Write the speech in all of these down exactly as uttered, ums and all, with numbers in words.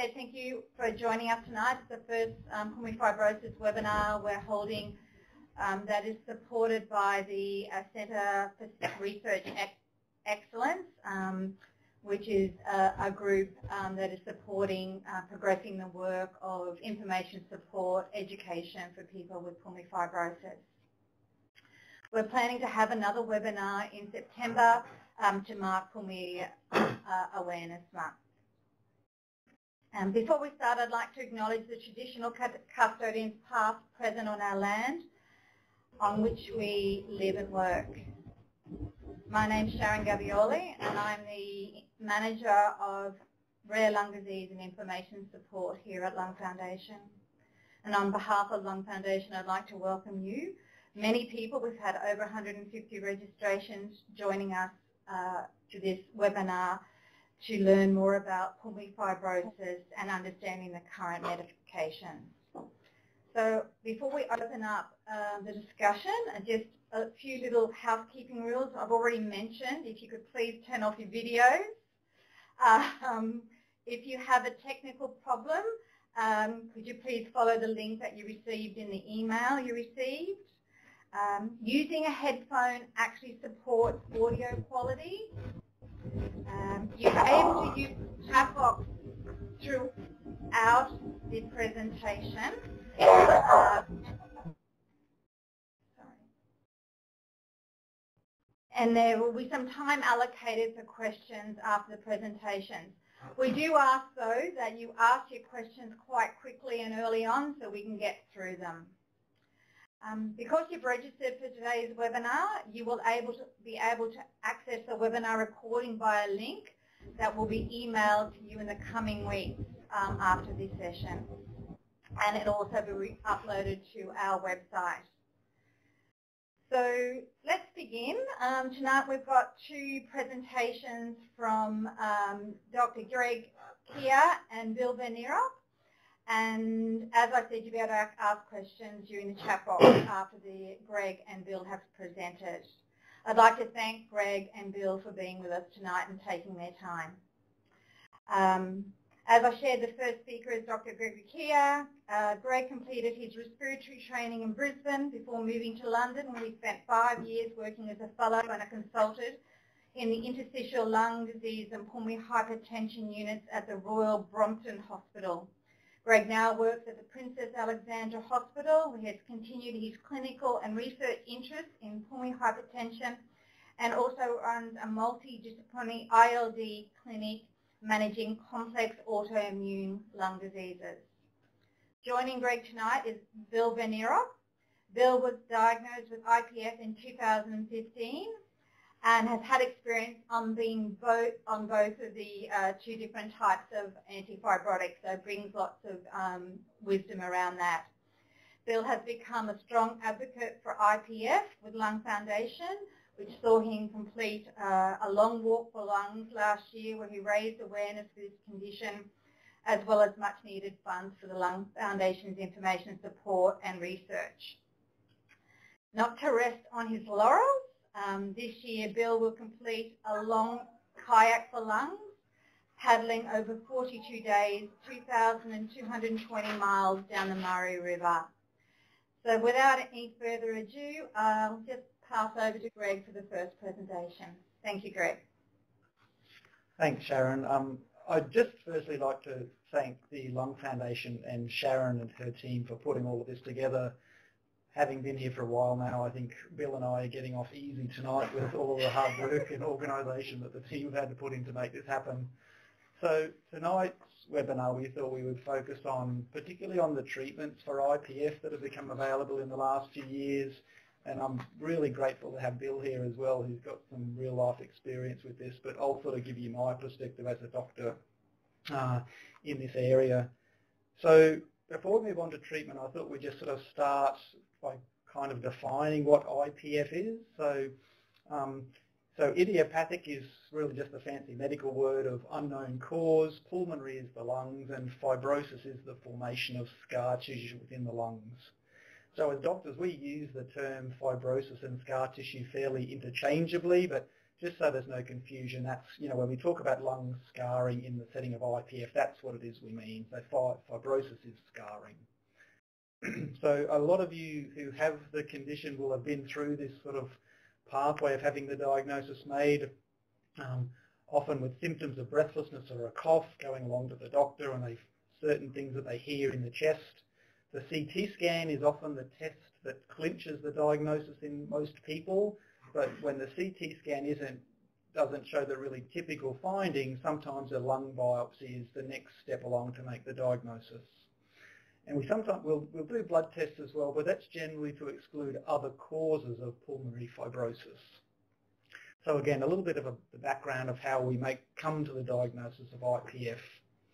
say thank you for joining us tonight. It's the first um, pulmonary fibrosis webinar we're holding um, that is supported by the uh, Centre for Research Ex Excellence, um, which is a, a group um, that is supporting uh, progressing the work of information support education for people with pulmonary fibrosis. We're planning to have another webinar in September um, to mark Pulmonary uh, Awareness Month. Um, before we start, I'd like to acknowledge the traditional custodians past, present on our land on which we live and work. My name's Sharon Gavioli and I'm the Manager of Rare Lung Disease and Information Support here at Lung Foundation. And on behalf of Lung Foundation, I'd like to welcome you. Many people, we've had over one hundred fifty registrations joining us uh, to this webinar to learn more about pulmonary fibrosis and understanding the current medications. So before we open up uh, the discussion, uh, just a few little housekeeping rules I've already mentioned. If you could please turn off your videos. Uh, um, if you have a technical problem, um, could you please follow the link that you received in the email you received. Um, using a headphone actually supports audio quality. Um, you're able to use the chat box throughout the presentation. Uh, and there will be some time allocated for questions after the presentations. We do ask, though, that you ask your questions quite quickly and early on so we can get through them. Um, because you've registered for today's webinar, you will able to be able to access the webinar recording via a link that will be emailed to you in the coming weeks um, after this session. And it'll also be uploaded to our website. So let's begin. Um, tonight we've got two presentations from um, Doctor Greg Kia and Bill Venera. And as I said, you'll be able to ask questions during the chat box after the Greg and Bill have presented. I'd like to thank Greg and Bill for being with us tonight and taking their time. Um, as I shared, the first speaker is Doctor Gregory Kia. Uh, Greg completed his respiratory training in Brisbane before moving to London, where he spent five years working as a fellow and a consultant in the interstitial lung disease and pulmonary hypertension units at the Royal Brompton Hospital. Greg now works at the Princess Alexandra Hospital, where he has continued his clinical and research interests in pulmonary hypertension and also runs a multidisciplinary I L D clinic managing complex autoimmune lung diseases. Joining Greg tonight is Bill Venera. Bill was diagnosed with I P F in two thousand fifteen and has had experience on being both on both of the uh, two different types of antifibrotics, so brings lots of um, wisdom around that. Bill has become a strong advocate for I P F with Lung Foundation, which saw him complete uh, a long walk for lungs last year, where he raised awareness for this condition, as well as much needed funds for the Lung Foundation's information support and research. Not to rest on his laurels, Um, this year, Bill will complete a long kayak for lungs, paddling over forty-two days, two thousand two hundred twenty miles down the Murray River. So without any further ado, I'll just pass over to Greg for the first presentation. Thank you, Greg. Thanks, Sharon. Um, I'd just firstly like to thank the Lung Foundation and Sharon and her team for putting all of this together. Having been here for a while now, I think Bill and I are getting off easy tonight with all of the hard work and organisation that the team have had to put in to make this happen. So tonight's webinar, we thought we would focus on, particularly on the treatments for I P F that have become available in the last few years. And I'm really grateful to have Bill here as well, who's got some real life experience with this, but I'll sort of give you my perspective as a doctor uh, in this area. So before we move on to treatment, I thought we'd just sort of start by kind of defining what I P F is. So, um, so idiopathic is really just a fancy medical word of unknown cause, pulmonary is the lungs, and fibrosis is the formation of scar tissue within the lungs. So as doctors, we use the term fibrosis and scar tissue fairly interchangeably, but just so there's no confusion, that's, you know, when we talk about lung scarring in the setting of I P F, that's what it is we mean. So fibrosis is scarring. So a lot of you who have the condition will have been through this sort of pathway of having the diagnosis made, um, often with symptoms of breathlessness or a cough, going along to the doctor and they certain things that they hear in the chest. The C T scan is often the test that clinches the diagnosis in most people, but when the C T scan isn't, doesn't show the really typical findings, sometimes a lung biopsy is the next step along to make the diagnosis. And we sometimes we'll, we'll do blood tests as well, but that's generally to exclude other causes of pulmonary fibrosis. So again, a little bit of a, the background of how we make come to the diagnosis of I P F.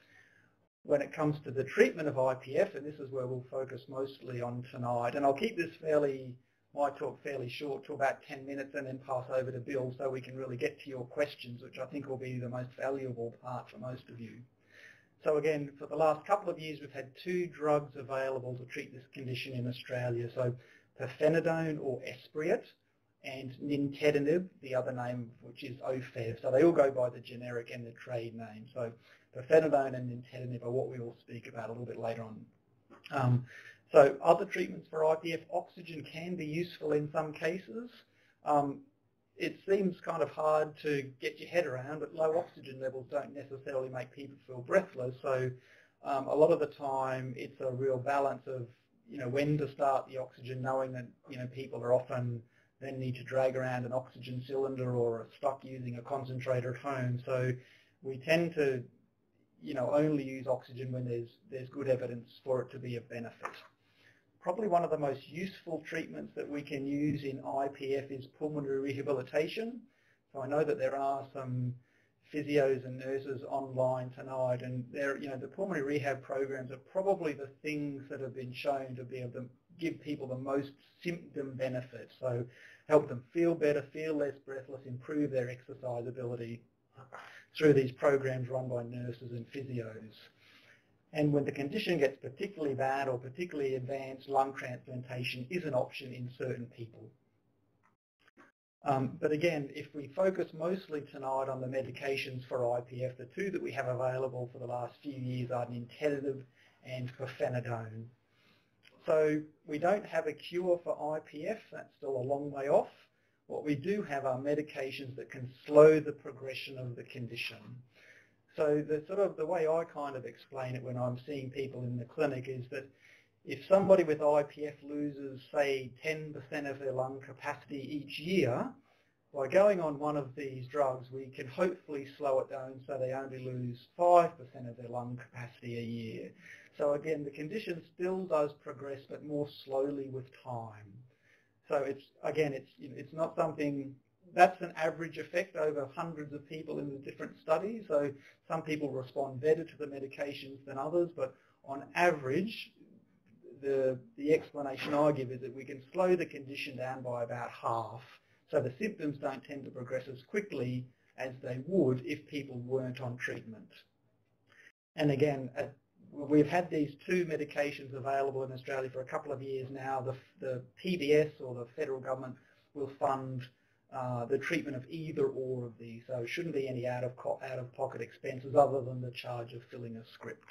When it comes to the treatment of I P F, and this is where we'll focus mostly on tonight, and I'll keep this fairly, my talk fairly short to about ten minutes and then pass over to Bill so we can really get to your questions, which I think will be the most valuable part for most of you. So again, for the last couple of years, we've had two drugs available to treat this condition in Australia. So pirfenidone or Esbriet and nintedanib, the other name which is O F E V. So they all go by the generic and the trade name. So pirfenidone and nintedanib are what we will speak about a little bit later on. Um, so other treatments for I P F, oxygen can be useful in some cases. Um, It seems kind of hard to get your head around, but low oxygen levels don't necessarily make people feel breathless. So um, a lot of the time it's a real balance of, you know, when to start the oxygen, knowing that, you know, people are often then need to drag around an oxygen cylinder or are stuck using a concentrator at home. So we tend to, you know, only use oxygen when there's, there's good evidence for it to be of benefit. Probably one of the most useful treatments that we can use in I P F is pulmonary rehabilitation. So I know that there are some physios and nurses online tonight, and they're, you know, the pulmonary rehab programs are probably the things that have been shown to be able to give people the most symptom benefit. So help them feel better, feel less breathless, improve their exercise ability through these programs run by nurses and physios. And when the condition gets particularly bad or particularly advanced, lung transplantation is an option in certain people. Um, but again, if we focus mostly tonight on the medications for I P F, the two that we have available for the last few years are nintedanib and pirfenidone. So we don't have a cure for I P F, that's still a long way off. What we do have are medications that can slow the progression of the condition. So the sort of the way I kind of explain it when I'm seeing people in the clinic is that if somebody with I P F loses, say, ten percent of their lung capacity each year, by going on one of these drugs, we can hopefully slow it down so they only lose five percent of their lung capacity a year. So again, the condition still does progress, but more slowly with time. So it's, again, it's, you know, it's not something... That's an average effect over hundreds of people in the different studies. So some people respond better to the medications than others, but on average, the, the explanation I give is that we can slow the condition down by about half. So the symptoms don't tend to progress as quickly as they would if people weren't on treatment. And again, uh, we've had these two medications available in Australia for a couple of years now. The, the P B S, or the federal government, will fund Uh, the treatment of either or of these, so it shouldn't be any out of, out of pocket expenses other than the charge of filling a script.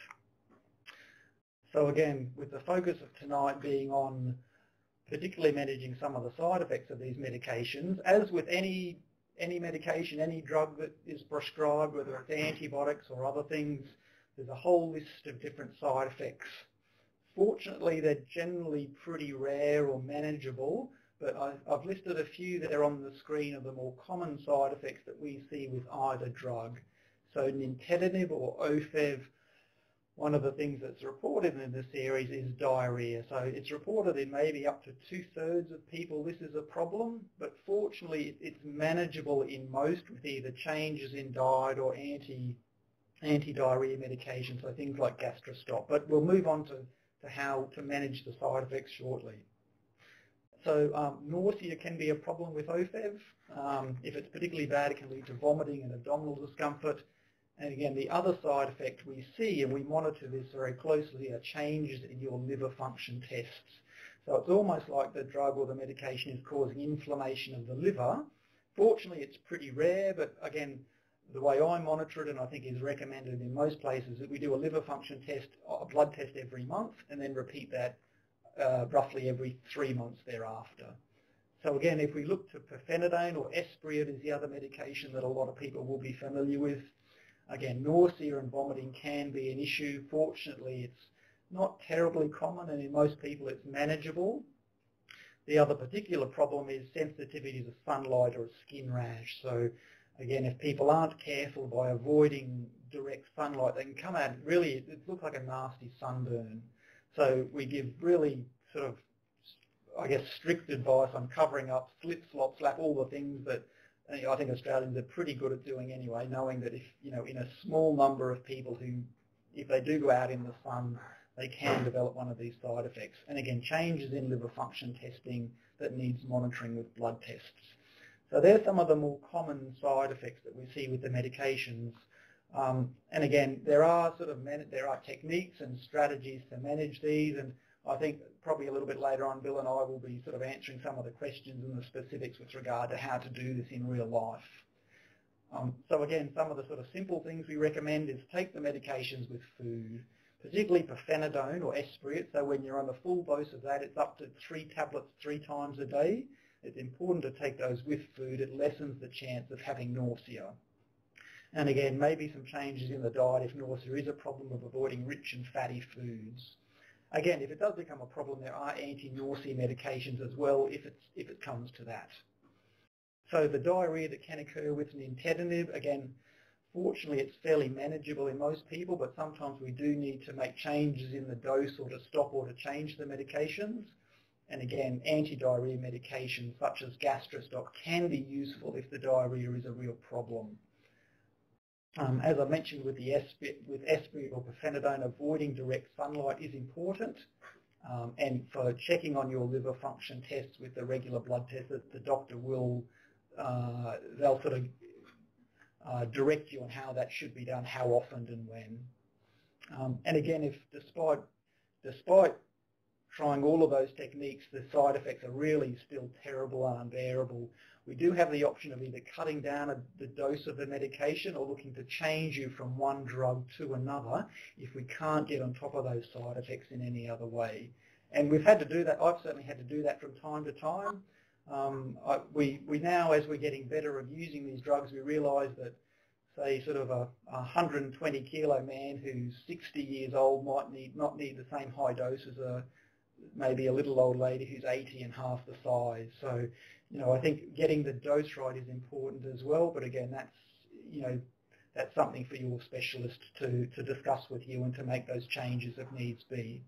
So again, with the focus of tonight being on particularly managing some of the side effects of these medications, as with any, any medication, any drug that is prescribed, whether it's antibiotics or other things, there's a whole list of different side effects. Fortunately, they're generally pretty rare or manageable, but I've listed a few that are on the screen of the more common side effects that we see with either drug. So nintedanib or O F E V, one of the things that's reported in this series is diarrhea. So it's reported in maybe up to two-thirds of people this is a problem, but fortunately it's manageable in most with either changes in diet or anti, anti-diarrhea medications, so things like gastrostop. But we'll move on to, to how to manage the side effects shortly. So um, nausea can be a problem with O F E V. Um, if it's particularly bad, it can lead to vomiting and abdominal discomfort. And again, the other side effect we see, and we monitor this very closely, are changes in your liver function tests. So it's almost like the drug or the medication is causing inflammation of the liver, Fortunately, it's pretty rare, but again, the way I monitor it, and I think is recommended in most places, that we do a liver function test, a blood test every month, and then repeat that uh, roughly every three months thereafter. So again, if we look to pirfenidone or Esbriet is the other medication that a lot of people will be familiar with. Again, nausea and vomiting can be an issue. Fortunately, it's not terribly common, and in most people it's manageable. The other particular problem is sensitivity to sunlight or a skin rash. So again, if people aren't careful by avoiding direct sunlight, they can come out really, it looks like a nasty sunburn. So we give really sort of, I guess, strict advice on covering up, slip, slop, slap, all the things that I think Australians are pretty good at doing anyway, knowing that if, you know, in a small number of people who, if they do go out in the sun, they can develop one of these side effects. And again, changes in liver function testing that needs monitoring with blood tests. So there's some of the more common side effects that we see with the medications. Um, and again, there are sort of there are techniques and strategies to manage these, and I think probably a little bit later on, Bill and I will be sort of answering some of the questions and the specifics with regard to how to do this in real life. Um, so again, some of the sort of simple things we recommend is take the medications with food, particularly pirfenidone or Esbriet. So when you're on a full dose of that, it's up to three tablets three times a day. It's important to take those with food. It lessens the chance of having nausea. And again, maybe some changes in the diet if nausea is a problem, of avoiding rich and fatty foods. Again, if it does become a problem, there are anti-nausea medications as well if, it's, if it comes to that. So the diarrhea that can occur with nintedanib, again, fortunately it's fairly manageable in most people, but sometimes we do need to make changes in the dose or to stop or to change the medications. And again, anti-diarrhea medications such as Gastrostop can be useful if the diarrhea is a real problem. Um, as I mentioned with the Esbriet, with Esbriet or pirfenidone, avoiding direct sunlight is important. Um, and for checking on your liver function tests with the regular blood tests, that the doctor will, uh, they'll sort of uh, direct you on how that should be done, how often and when. Um, and again, if despite, despite trying all of those techniques, the side effects are really still terrible and unbearable, we do have the option of either cutting down a, the dose of the medication or looking to change you from one drug to another if we can't get on top of those side effects in any other way. And we've had to do that. I've certainly had to do that from time to time. Um, I, we, we now, as we're getting better at using these drugs, we realise that, say, sort of a, a one hundred twenty kilo man who's sixty years old might need not need the same high dose as a maybe a little old lady who's eighty and half the size. So, you know, I think getting the dose right is important as well. But again, that's, you know, that's something for your specialist to, to discuss with you and to make those changes if needs be.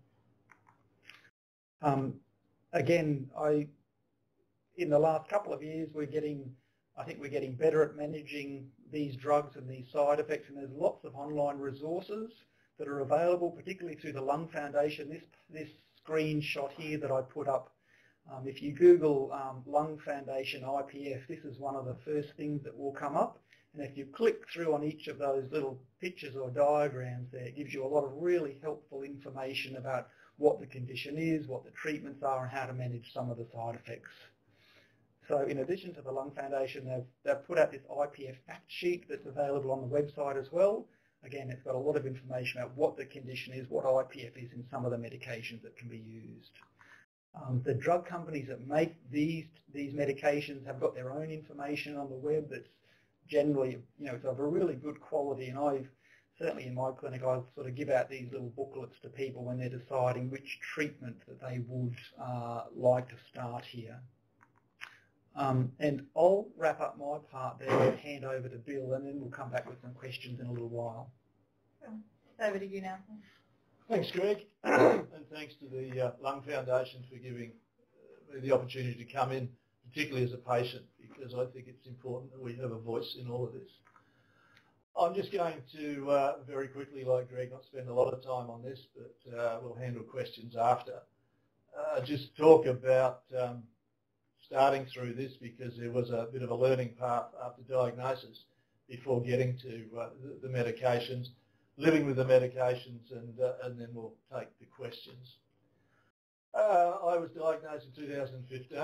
Um, again, I, in the last couple of years, we're getting, I think we're getting better at managing these drugs and these side effects, and there's lots of online resources that are available, particularly through the Lung Foundation. This, this screenshot here that I put up, um, if you Google um, Lung Foundation I P F, this is one of the first things that will come up. And if you click through on each of those little pictures or diagrams there, it gives you a lot of really helpful information about what the condition is, what the treatments are, and how to manage some of the side effects. So in addition to the Lung Foundation, they've, they've put out this I P F fact sheet that's available on the website as well. Again, it's got a lot of information about what the condition is, what I P F is, and some of the medications that can be used. Um, the drug companies that make these, these medications have got their own information on the web that's generally, you know, it's of a really good quality, and I've certainly in my clinic I sort of give out these little booklets to people when they're deciding which treatment that they would uh, like to start here. Um, and I'll wrap up my part there and hand over to Bill, and then we'll come back with some questions in a little while. Over to you now. Thanks, Greg, and thanks to the uh, Lung Foundation for giving me the opportunity to come in, particularly as a patient, because I think it's important that we have a voice in all of this. I'm just going to, uh, very quickly, like Greg, not spend a lot of time on this, but uh, we'll handle questions after. Uh, just talk about um, starting through this, because there was a bit of a learning path after diagnosis before getting to uh, the, the medications, living with the medications, and, uh, and then we'll take the questions. Uh, I was diagnosed in two thousand fifteen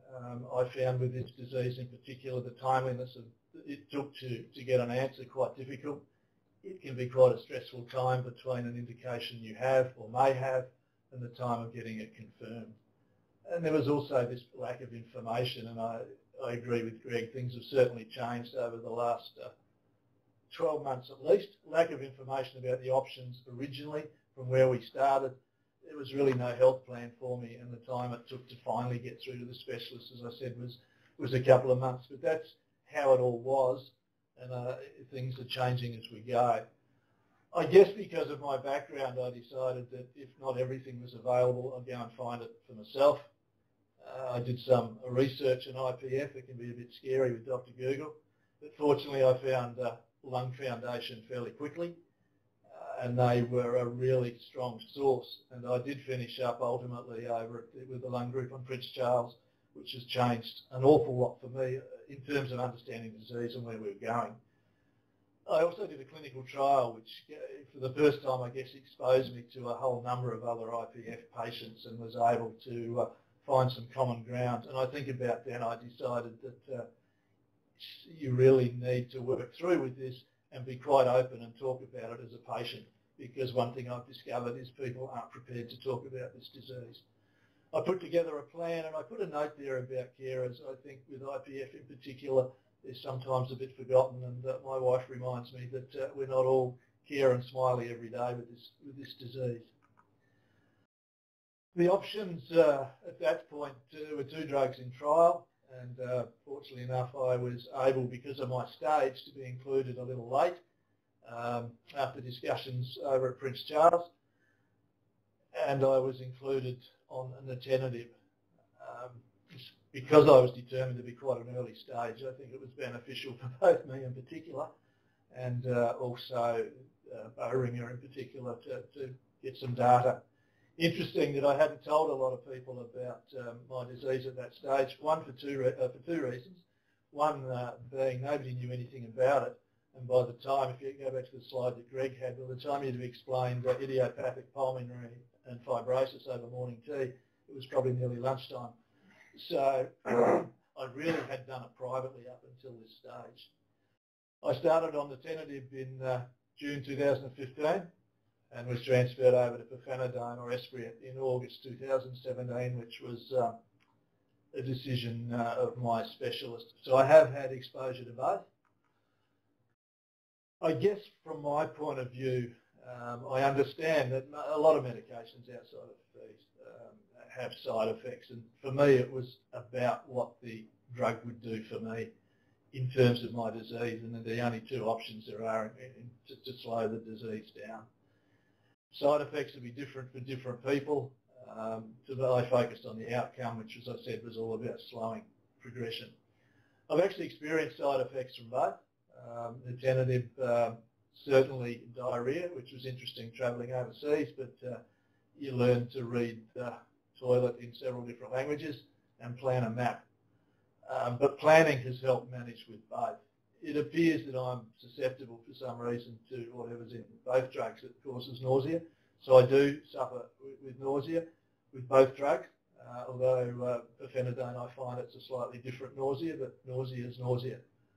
Um, I found with this disease in particular the timeliness of it took to, to get an answer quite difficult. It can be quite a stressful time between an indication you have or may have and the time of getting it confirmed. And there was also this lack of information, and I, I agree with Greg, things have certainly changed over the last uh, twelve months at least. Lack of information about the options originally from where we started. There was really no health plan for me, and the time it took to finally get through to the specialist, as I said, was, was a couple of months. But that's how it all was, and uh, things are changing as we go. I guess because of my background, I decided that if not everything was available, I'd go and find it for myself. Uh, I did some research on I P F. It can be a bit scary with Doctor Google, but fortunately I found uh, Lung Foundation fairly quickly, uh, and they were a really strong source. And I did finish up ultimately over at, with the lung group on Prince Charles, which has changed an awful lot for me in terms of understanding disease and where we were going. I also did a clinical trial which, for the first time, I guess, exposed me to a whole number of other I P F patients and was able to uh, find some common ground. And I think about then I decided that uh, you really need to work through with this and be quite open and talk about it as a patient, because one thing I've discovered is people aren't prepared to talk about this disease. I put together a plan, and I put a note there about carers. I think with I P F in particular, they're sometimes a bit forgotten, and uh, my wife reminds me that uh, we're not all care and smiley every day with this, with this disease. The options uh, at that point uh, were two drugs in trial, and uh, fortunately enough I was able, because of my stage, to be included a little late um, after discussions over at Prince Charles, and I was included on an alternative. Um, because I was determined to be quite an early stage, I think it was beneficial for both me in particular and uh, also uh, Boehringer in particular to, to get some data. Interesting that I hadn't told a lot of people about um, my disease at that stage, one for two, re uh, for two reasons. One uh, being nobody knew anything about it, and by the time, if you go back to the slide that Greg had, by the time you'd explained uh, idiopathic pulmonary and fibrosis over morning tea, it was probably nearly lunchtime. So I really had done it privately up until this stage. I started on the tentative in uh, June two thousand fifteen and was transferred over to pirfenidone or Esbriet in August two thousand seventeen, which was uh, a decision uh, of my specialist. So I have had exposure to both. I guess from my point of view, um, I understand that a lot of medications outside of these um, have side effects, and for me it was about what the drug would do for me in terms of my disease, and the only two options there are in, in, to, to slow the disease down. Side effects will be different for different people. Um, so I focused on the outcome, which, as I said, was all about slowing progression. I've actually experienced side effects from both. Um, the tentative, uh, certainly diarrhoea, which was interesting travelling overseas, but uh, you learn to read the toilet in several different languages and plan a map. Um, but planning has helped manage with both. It appears that I'm susceptible for some reason to whatever's in both drugs that causes nausea. So I do suffer with nausea with both drugs, uh, although uh, pirfenidone I find it's a slightly different nausea, but nausea is nausea.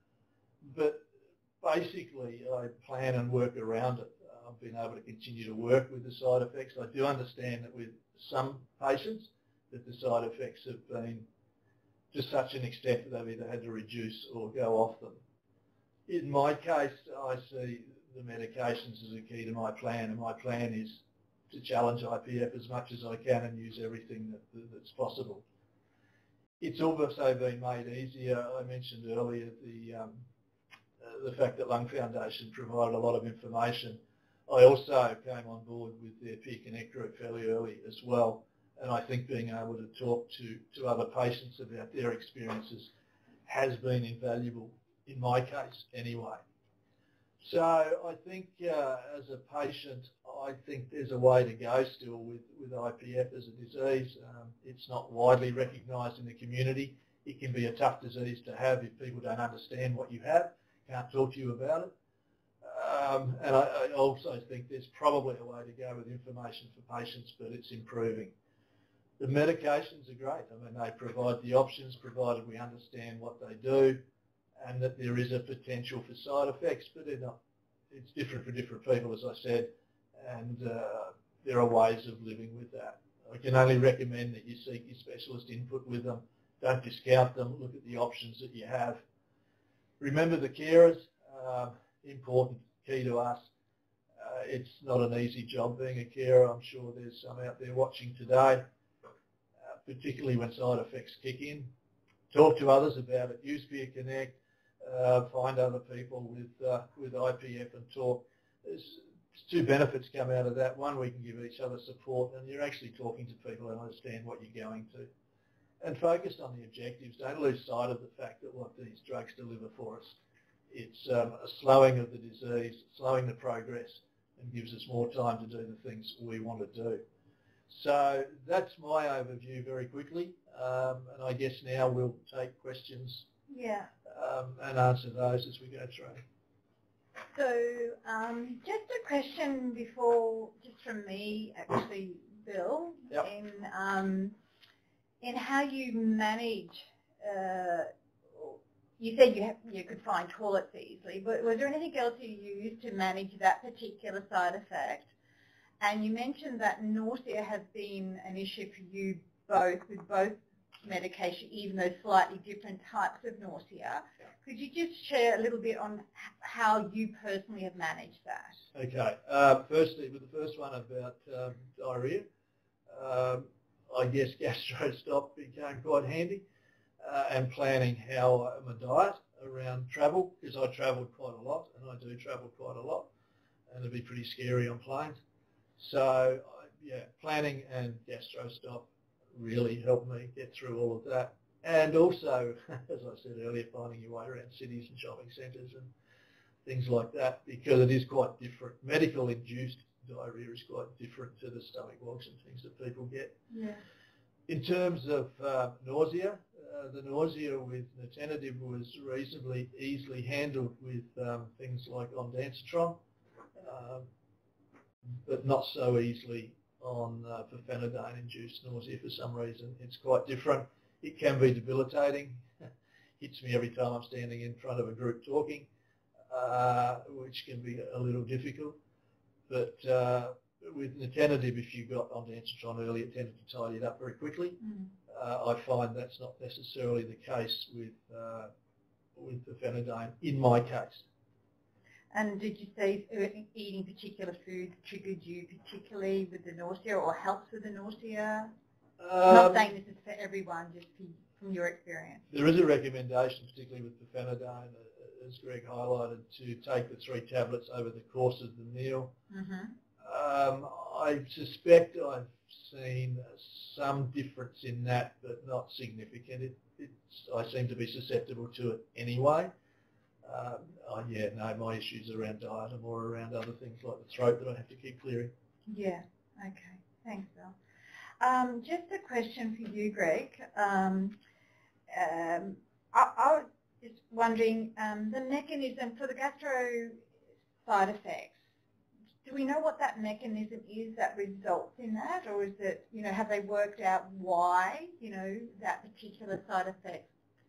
But basically I plan and work around it. I've been able to continue to work with the side effects. I do understand that with some patients that the side effects have been to such an extent that they've either had to reduce or go off them. In my case, I see the medications as a key to my plan, and my plan is to challenge I P F as much as I can and use everything that, that's possible. It's also been made easier. I mentioned earlier the, um, uh, the fact that Lung Foundation provided a lot of information. I also came on board with their Peer Connect group fairly early as well, and I think being able to talk to, to other patients about their experiences has been invaluable, in my case anyway. So I think uh, as a patient, I think there's a way to go still with, with I P F as a disease. Um, it's not widely recognised in the community. It can be a tough disease to have if people don't understand what you have, can't talk to you about it. Um, and I, I also think there's probably a way to go with information for patients, but it's improving. The medications are great. I mean, they provide the options, provided we understand what they do, and that there is a potential for side effects, but they're not. It's different for different people, as I said, and uh, there are ways of living with that. I can only recommend that you seek your specialist input with them. Don't discount them. Look at the options that you have. Remember the carers, uh, important, key to us. Uh, it's not an easy job being a carer. I'm sure there's some out there watching today, uh, particularly when side effects kick in. Talk to others about it. Use Peer Connect. Uh, find other people with uh, with I P F and talk. There's two benefits come out of that. One, we can give each other support, and you're actually talking to people and understand what you're going to. And focus on the objectives. Don't lose sight of the fact that what these drugs deliver for us. It's um, a slowing of the disease, slowing the progress, and gives us more time to do the things we want to do. So that's my overview very quickly, um, and I guess now we'll take questions Yeah. um, and answer those as we go through. So um, just a question before, just from me actually, Bill, Yep. in um, in how you manage. Uh, you said you have, you could find toilets easily, but was there anything else you used to manage that particular side effect? And you mentioned that nausea has been an issue for you both with both medication, even though slightly different types of nausea. Could you just share a little bit on how you personally have managed that? Okay. Uh, firstly, with the first one about um, diarrhoea, um, I guess GastroStop became quite handy, uh, and planning how uh, my diet around travel, because I travelled quite a lot, and I do travel quite a lot, and it'd be pretty scary on planes. So, uh, yeah, planning and GastroStop really helped me get through all of that. And also, as I said earlier, finding your way around cities and shopping centres and things like that, because it is quite different. Medical-induced diarrhoea is quite different to the stomach bugs and things that people get. Yeah. In terms of uh, nausea, uh, the nausea with nintedanib was reasonably easily handled with um, things like ondansetron, um, but not so easily on uh, pirfenidone-induced nausea for some reason. It's quite different. It can be debilitating. Hits me every time I'm standing in front of a group talking, uh, which can be a little difficult. But uh, with nintedanib, if you got ondansetron early, it tended to tidy it up very quickly. Mm. Uh, I find that's not necessarily the case with uh, with pirfenidone in my case. And did you say eating particular foods triggered you particularly with the nausea or helps with the nausea? Um, Not saying this is for everyone, just from your experience. There is a recommendation, particularly with pirfenidone, as Greg highlighted, to take the three tablets over the course of the meal. Mm-hmm. um, I suspect I've seen some difference in that, but not significant. It, it's, I seem to be susceptible to it anyway. Um, oh, yeah, no, my issues around diet are more around other things like the throat that I have to keep clearing. Yeah, okay. Thanks, Bill. Um, just a question for you, Greg. Um, um, I, I was just wondering, um, the mechanism for the gastro side effects, do we know what that mechanism is that results in that, or is it, you know, have they worked out why, you know, that particular side effect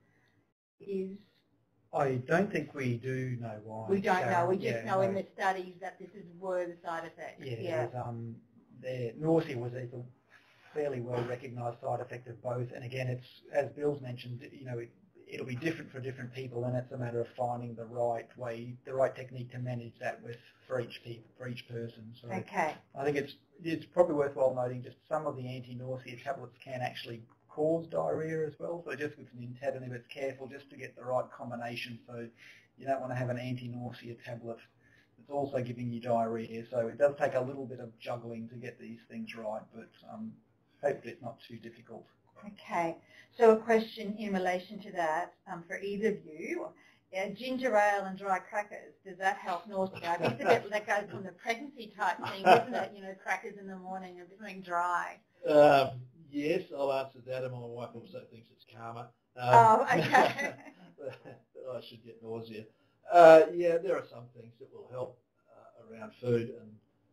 is? I don't think we do know why. We don't Sharon. know. We just yeah, know no. in the studies that this is were the side effects. Yeah, yeah. there's, um, their nausea was a fairly well recognised side effect of both. And again, it's as Bill's mentioned, you know, it, it'll be different for different people, and it's a matter of finding the right way, the right technique to manage that with for each people, for each person. So okay. I think it's it's probably worthwhile noting just some of the anti-nausea tablets can actually cause diarrhoea as well. So just with nintedanib, it's careful just to get the right combination. So you don't want to have an anti-nausea tablet that's also giving you diarrhoea. So it does take a little bit of juggling to get these things right, but um, hopefully it's not too difficult. Okay. So a question in relation to that um, for either of you. Uh, ginger ale and dry crackers, does that help nausea? I guess a bit that goes from the pregnancy type thing, isn't it? You know, crackers in the morning and something dry. Um, yes, I'll answer that, and my wife also thinks it's karma. Um, oh, okay. I should get nausea. Uh, yeah, there are some things that will help uh, around food, and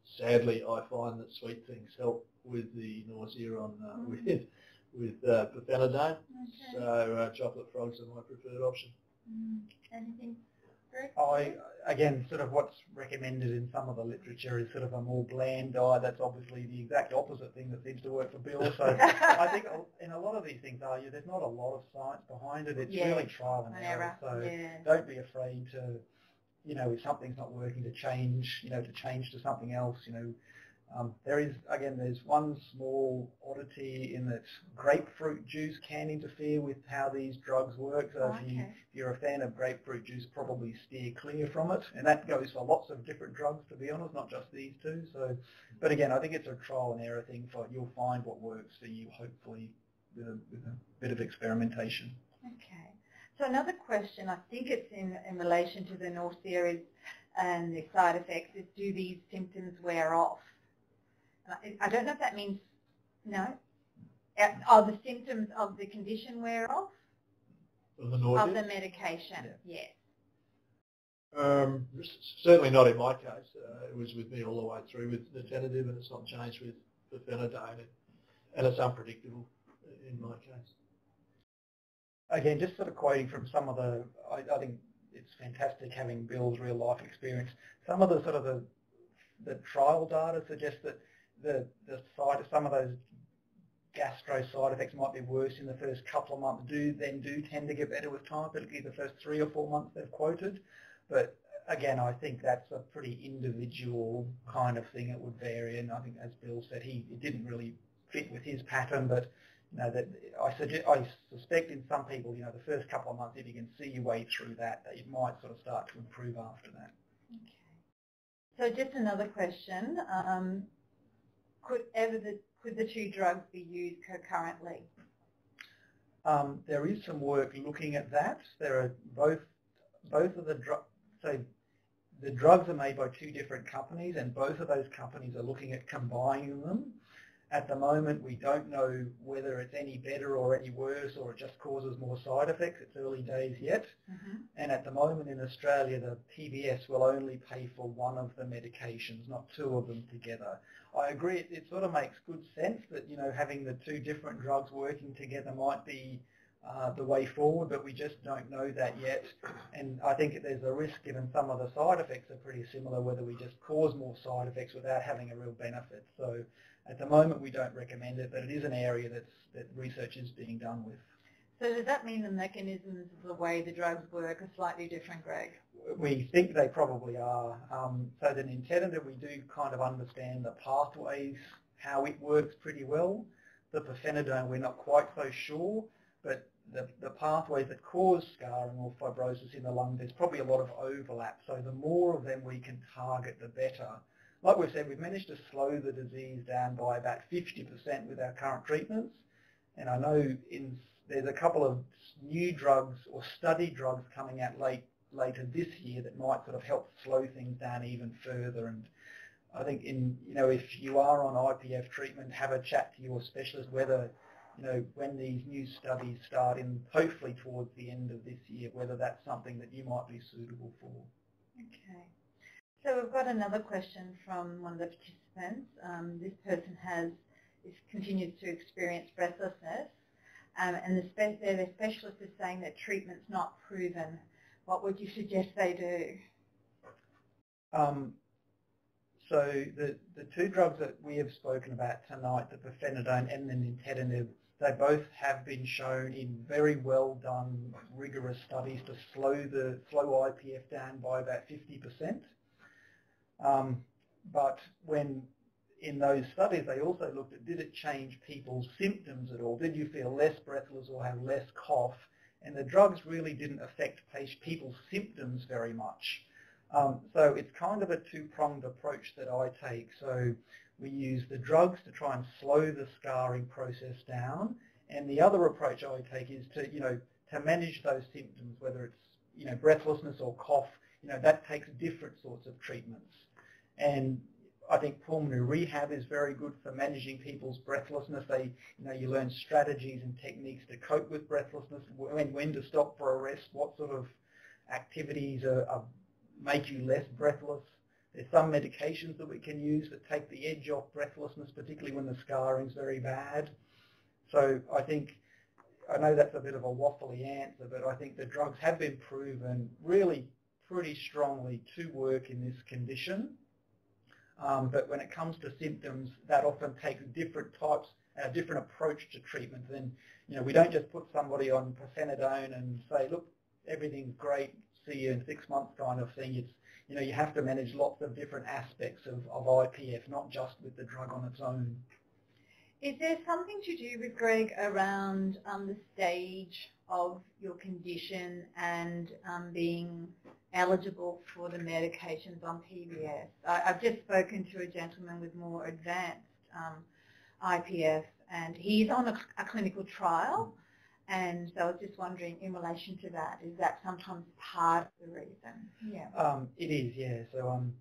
sadly, I find that sweet things help with the nausea on uh, mm. with with uh, pirfenidone. Okay. So uh, chocolate frogs are my preferred option. Mm. Anything? I, again, sort of what's recommended in some of the literature is sort of a more bland diet. That's obviously the exact opposite thing that seems to work for Bill. So I think in a lot of these things, are you, there's not a lot of science behind it. It's yeah. really trial and error. So yeah. don't be afraid to, you know, if something's not working, to change, you know, to change to something else, you know. Um, there is, again, there's one small oddity in that grapefruit juice can interfere with how these drugs work. So oh, if, you, okay. if you're a fan of grapefruit juice, probably steer clear from it. And that goes for lots of different drugs, to be honest, not just these two. So, but again, I think it's a trial and error thing. For you'll find what works for you, hopefully, with a, with a bit of experimentation. Okay. So another question, I think it's in, in relation to the nausea and the side effects, is do these symptoms wear off? I don't know if that means, no, are the symptoms of the condition wear off? Of the nausea? Of the medication, yeah. yes. Um, certainly not in my case. Uh, it was with me all the way through with nintedanib, and it's not changed with pirfenidone, and it's unpredictable in my case. Again, just sort of quoting from some of the, I, I think it's fantastic having Bill's real life experience. Some of the sort of the, the trial data suggests that the, the side of some of those gastro side effects might be worse in the first couple of months, do then do tend to get better with time, particularly the first three or four months they've quoted. But again, I think that's a pretty individual kind of thing. It would vary, and I think, as Bill said, he it didn't really fit with his pattern. But you know, that I suggest, I suspect in some people, you know, the first couple of months, if you can see your way through that, that it might sort of start to improve after that. Okay. So just another question. Um, Could ever the could the two drugs be used concurrently? Um, there is some work looking at that. There are both both of the drugs. So the drugs are made by two different companies, and both of those companies are looking at combining them. At the moment, we don't know whether it's any better or any worse, or it just causes more side effects. It's early days yet. Mm-hmm. And at the moment in Australia, the P B S will only pay for one of the medications, not two of them together. I agree, it, it sort of makes good sense that, you know, having the two different drugs working together might be uh, the way forward, but we just don't know that yet. And I think there's a risk, given some of the side effects are pretty similar, whether we just cause more side effects without having a real benefit. So at the moment, we don't recommend it, but it is an area that's, that research is being done with. So does that mean the mechanisms of the way the drugs work are slightly different, Greg? We think they probably are. Um, so the nintedanib, we do kind of understand the pathways, how it works pretty well. The pirfenidone, we're not quite so sure, but the, the pathways that cause scarring or fibrosis in the lung, there's probably a lot of overlap. So the more of them we can target, the better. Like we've said, we've managed to slow the disease down by about fifty percent with our current treatments. And I know in, there's a couple of new drugs or study drugs coming out late, later this year that might sort of help slow things down even further. And I think, in you know, if you are on I P F treatment, have a chat to your specialist whether, you know, when these new studies start in, hopefully towards the end of this year, whether that's something that you might be suitable for. Okay. So we've got another question from one of the participants. Um, this person has is, continues to experience breathlessness, um, and the, spe the specialist is saying that treatment's not proven. What would you suggest they do? Um, so the, the two drugs that we have spoken about tonight, the pirfenidone and the nintedanib, they both have been shown in very well done, rigorous studies to slow the slow I P F down by about fifty percent. Um, but when in those studies, they also looked at, did it change people's symptoms at all? Did you feel less breathless or have less cough? And the drugs really didn't affect people's symptoms very much. Um, so it's kind of a two-pronged approach that I take. So we use the drugs to try and slow the scarring process down, and the other approach I take is to, you know, to manage those symptoms, whether it's, you know, breathlessness or cough. You know, that takes different sorts of treatments. And I think pulmonary rehab is very good for managing people's breathlessness. They, you know, you learn strategies and techniques to cope with breathlessness, when, when to stop for a rest, what sort of activities are, are, make you less breathless. There's some medications that we can use that take the edge off breathlessness, particularly when the scarring's very bad. So I think, I know that's a bit of a waffly answer, but I think the drugs have been proven really pretty strongly to work in this condition. Um, but when it comes to symptoms, that often takes different types, a different approach to treatment. Then, you know, we don't just put somebody on pirfenidone and say, look, everything's great, see you in six months kind of thing. It's, you know, you have to manage lots of different aspects of, of I P F, not just with the drug on its own. Is there something to do with, Greg, around um, the stage of your condition and um, being eligible for the medications on P B S? I, I've just spoken to a gentleman with more advanced um, I P F, and he's on a, a clinical trial, and so I was just wondering in relation to that, is that sometimes part of the reason? Yeah. Um, it is, yeah. So, um,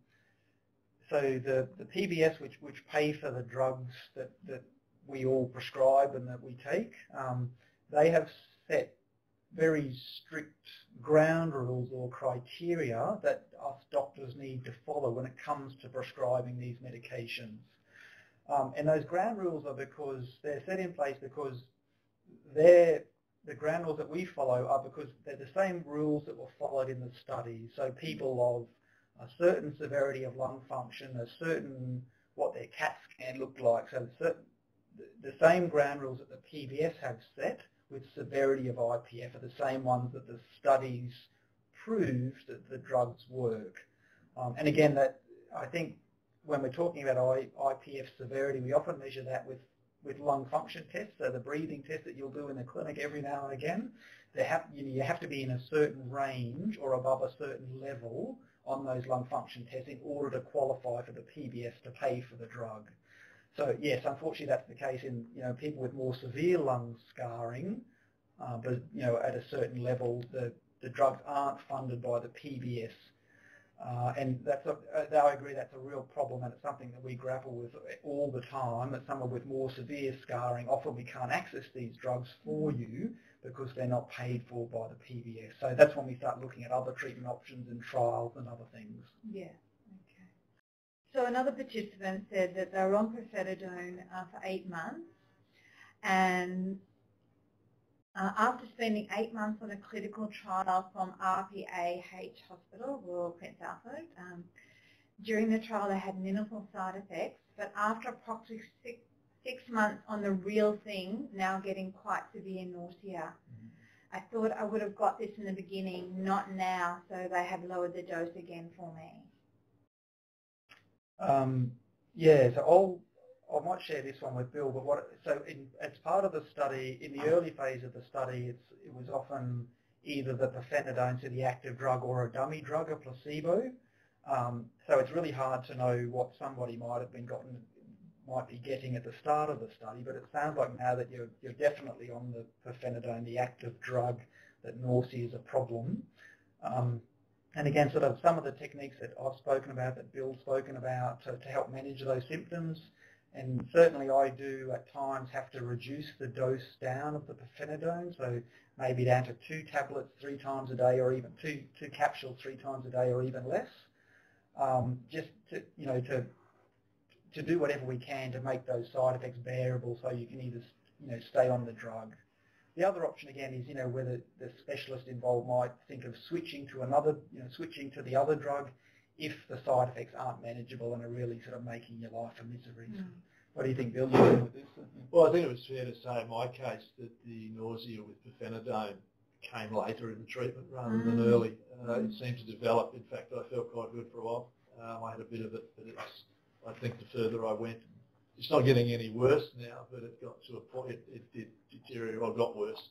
so the, the P B S, which, which pay for the drugs that, that we all prescribe and that we take, um, they have set very strict ground rules or criteria that us doctors need to follow when it comes to prescribing these medications. Um, and those ground rules are because they're set in place because they're, the ground rules that we follow are because they're the same rules that were followed in the study. So people of a certain severity of lung function, a certain what their CAT scan looked like, so certain, the same ground rules that the P B S have set with severity of I P F are the same ones that the studies proved that the drugs work. Um, and again, that I think when we're talking about I, IPF severity, we often measure that with, with lung function tests, so the breathing test that you'll do in the clinic every now and again. They have, you know, you have to be in a certain range or above a certain level on those lung function tests in order to qualify for the P B S to pay for the drug. So yes, unfortunately that's the case in, you know, people with more severe lung scarring, uh, but you know, at a certain level, the, the drugs aren't funded by the P B S. Uh, and that's a, uh, I agree that's a real problem, and it's something that we grapple with all the time, that someone with more severe scarring, often we can't access these drugs for you because they're not paid for by the P B S. So that's when we start looking at other treatment options and trials and other things. Yeah. So another participant said that they were on pirfenidone uh, for eight months, and uh, after spending eight months on a clinical trial from R P A H Hospital, Royal Prince Alfred, um, during the trial they had minimal side effects, but after approximately six, six months on the real thing, now getting quite severe nausea. Mm-hmm. I thought I would have got this in the beginning, not now, so they have lowered the dose again for me. Um, yeah, so I'll, I might share this one with Bill, but what, so in, as part of the study, in the early phase of the study, it's, it was often either the pirfenidone, so the active drug, or a dummy drug, a placebo. Um, so it's really hard to know what somebody might have been gotten, might be getting at the start of the study, but it sounds like now that you're, you're definitely on the pirfenidone, the active drug, that nausea is a problem. Um, And again, sort of some of the techniques that I've spoken about, that Bill's spoken about to, to help manage those symptoms. And certainly I do at times have to reduce the dose down of the pirfenidone, so maybe down to two tablets three times a day, or even two, two capsules three times a day, or even less. Um, just to, you know, to, to do whatever we can to make those side effects bearable so you can either, you know, stay on the drug. The other option again is, you know, whether the specialist involved might think of switching to another, you know, switching to the other drug if the side effects aren't manageable and are really sort of making your life a misery. Mm. What do you think, Bill? You agree with this? Well, I think it was fair to say in my case that the nausea with pirfenidone came later in the treatment rather mm. than early. Uh, mm. It seemed to develop. In fact, I felt quite good for a while. Um, I had a bit of it, but it's, I think the further I went, it's not getting any worse now, but it got to a point, it, it did deteriorate, or got worse.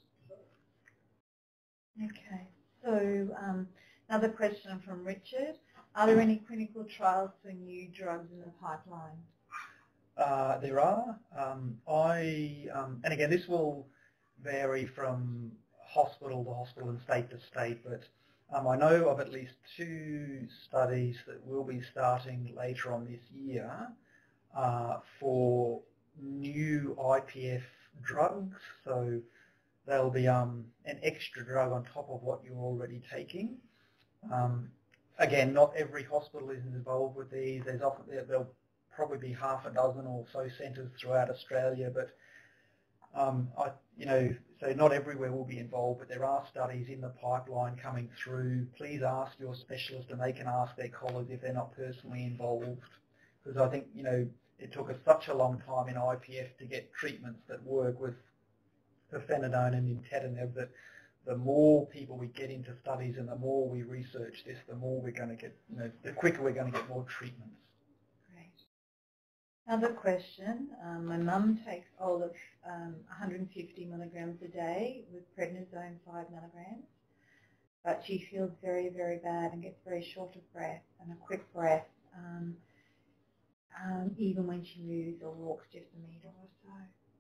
Okay, so um, another question from Richard. Are there any clinical trials for new drugs in the pipeline? Uh, there are. Um, I, um, and again, this will vary from hospital to hospital and state to state, but um, I know of at least two studies that will be starting later on this year Uh, for new I P F drugs, so there'll be um, an extra drug on top of what you're already taking. Um, again, not every hospital is involved with these. There's often, there'll probably be half a dozen or so centres throughout Australia, but um, I, you know, so not everywhere will be involved, but there are studies in the pipeline coming through. Please ask your specialist, and they can ask their colleagues if they're not personally involved, because I think, you know, it took us such a long time in I P F to get treatments that work with pirfenidone and nintedanib that the more people we get into studies and the more we research this, the more we're going to get, you know, the quicker we're going to get more treatments. Great. Another question. Um, my mum takes all of um, one hundred fifty milligrams a day with prednisone five milligrams, but she feels very, very bad and gets very short of breath and a quick breath, um, um, even when she moves or walks just a metre or so.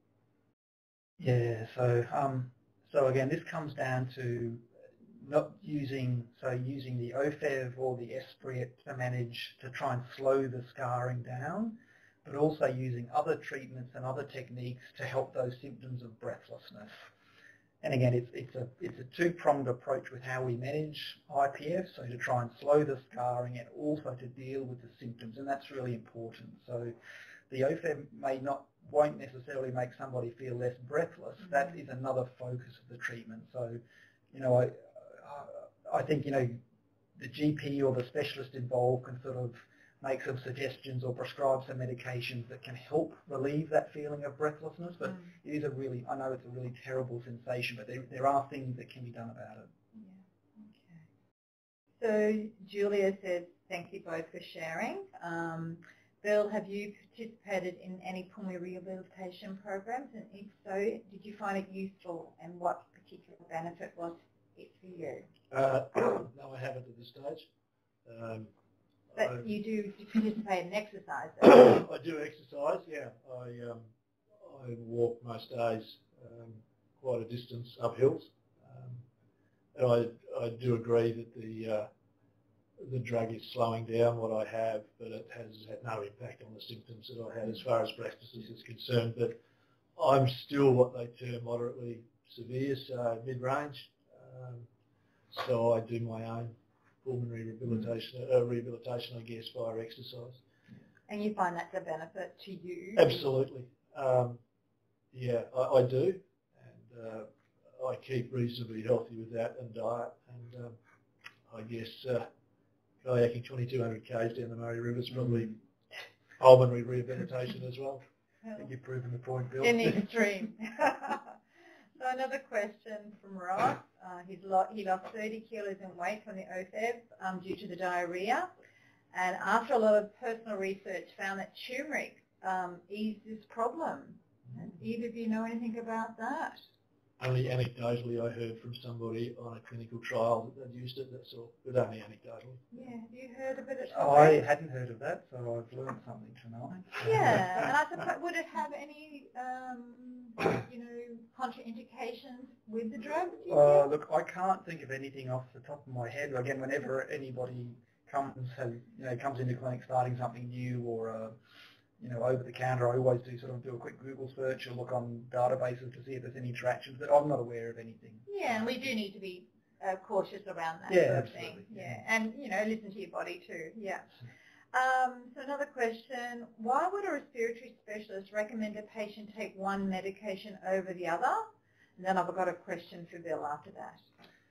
Yeah, so um, so again, this comes down to not using, so using the O F E V or the Esbriet to manage, to try and slow the scarring down, but also using other treatments and other techniques to help those symptoms of breathlessness. And again, it's, it's a, it's a two-pronged approach with how we manage I P F, so to try and slow the scarring and also to deal with the symptoms, and that's really important. So the O F E V may not, won't necessarily make somebody feel less breathless. That is another focus of the treatment. So, you know, I, I think, you know, the G P or the specialist involved can sort of make some suggestions or prescribe some medications that can help relieve that feeling of breathlessness, but mm. it is a really, I know it's a really terrible sensation, but there, there are things that can be done about it. Yeah, okay. So Julia says, thank you both for sharing. Um, Bill, have you participated in any pulmonary rehabilitation programs, and if so, did you find it useful, and what particular benefit was it for you? Uh, no, I haven't at this stage. Um, But I, you do participate in exercise, though? I do exercise, yeah. I, um, I walk most days um, quite a distance up hills. Um, and I, I do agree that the uh, the drug is slowing down what I have, but it has had no impact on the symptoms that I had as far as breathlessness is concerned. But I'm still what they term moderately severe, so mid-range. Um, so I do my own pulmonary rehabilitation, uh, rehabilitation, I guess, via exercise. And you find that's a benefit to you? Absolutely. Um, yeah, I, I do, and uh, I keep reasonably healthy with that and diet, and um, I guess uh, kayaking twenty-two hundred kays down the Murray River is probably mm. pulmonary rehabilitation as well. well. I think you've proven the point, Bill. In the extreme. So another question from Ross. Uh, he's lo he lost thirty kilos in weight from the O F E V um, due to the diarrhea, and after a lot of personal research found that turmeric um, eased this problem. And either of you know anything about that? Only anecdotally I heard from somebody on a clinical trial that they'd used it, that's all, but only anecdotally. Yeah, have you heard of it at all? all? I hadn't heard of that, so I've learned something tonight. Yeah, and I suppose, would it have any, um, you know, contraindications with the drug? Do you uh, think? look, I can't think of anything off the top of my head. Again, whenever anybody comes, has, you know, comes into clinic starting something new or uh, you know, over the counter, I always do sort of do a quick Google search or look on databases to see if there's any interactions, but I'm not aware of anything. Yeah, and we do need to be uh, cautious around that yeah, sort of absolutely. thing. Yeah. yeah, and, you know, listen to your body too. Yeah. Um, so another question, why would a respiratory specialist recommend a patient take one medication over the other? And then I've got a question for Bill after that.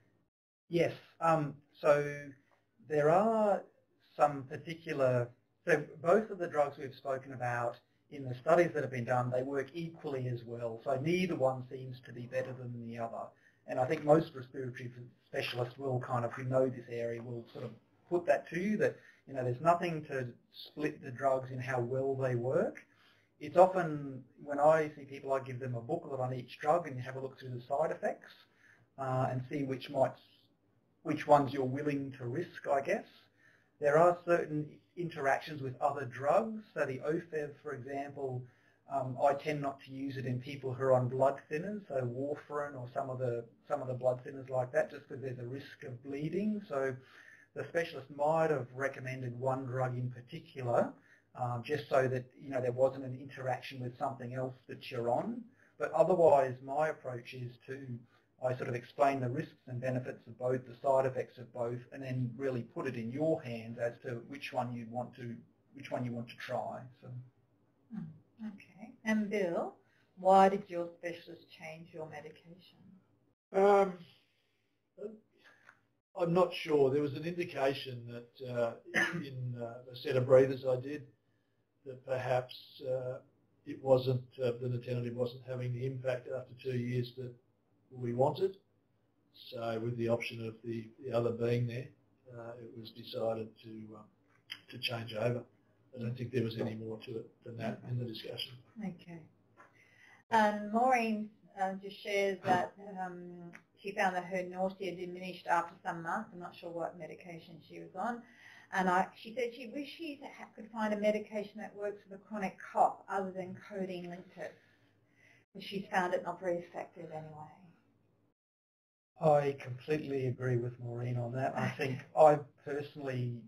Yes, um, so there are some particular, so both of the drugs we've spoken about in the studies that have been done, they work equally as well. So neither one seems to be better than the other. And I think most respiratory specialists will kind of, who know this area, will sort of put that to you that, you know, there's nothing to split the drugs in how well they work. It's often, when I see people, I give them a booklet on each drug and have a look through the side effects uh, and see which might, which ones you're willing to risk, I guess. There are certain interactions with other drugs. So the O F E V, for example, um, I tend not to use it in people who are on blood thinners, so warfarin or some of the some of the blood thinners like that, just because there's a risk of bleeding. So the specialist might have recommended one drug in particular, um, just so that, you know, there wasn't an interaction with something else that you're on. But otherwise, my approach is to I sort of explain the risks and benefits of both, the side effects of both, and then really put it in your hands as to which one you want to, which one you want to try. So. Okay. And Bill, why did your specialist change your medication? Um, I'm not sure. There was an indication that uh, in uh, a set of breathers I did that perhaps uh, it wasn't, uh, the nintedanib wasn't having the impact after two years that we wanted. So with the option of the, the other being there, uh, it was decided to um, to change over. I don't think there was any more to it than that in the discussion. Okay. And Maureen uh, just shares that um, she found that her nausea diminished after some months. I'm not sure what medication she was on. And I, she said she wished she could find a medication that works for the chronic cough other than codeine linctus. She's found it not very effective anyway. I completely agree with Maureen on that. I think I personally